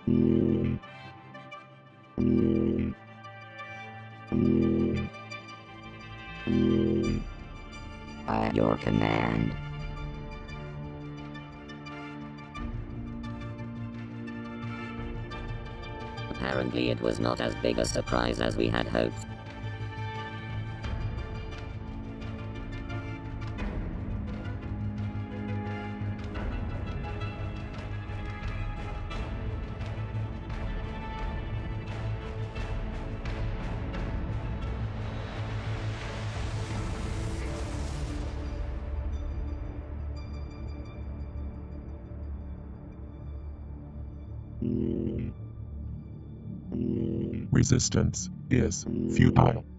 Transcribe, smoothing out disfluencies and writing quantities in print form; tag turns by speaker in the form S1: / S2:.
S1: At your command. Apparently it was not as big a surprise as we had hoped.
S2: Resistance is futile.